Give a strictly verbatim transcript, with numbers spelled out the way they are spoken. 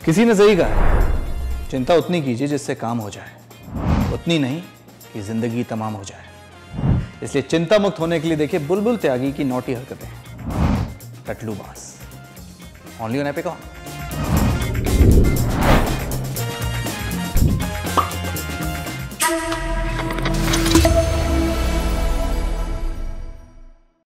किसी ने सही कहा, चिंता उतनी कीजिए जिससे काम हो जाए, उतनी नहीं कि जिंदगी तमाम हो जाए। इसलिए चिंता मुक्त होने के लिए देखिए बुलबुल त्यागी की नौटी हरकतें, टटलू बांस, ओनली ऑन एपिक ऑन।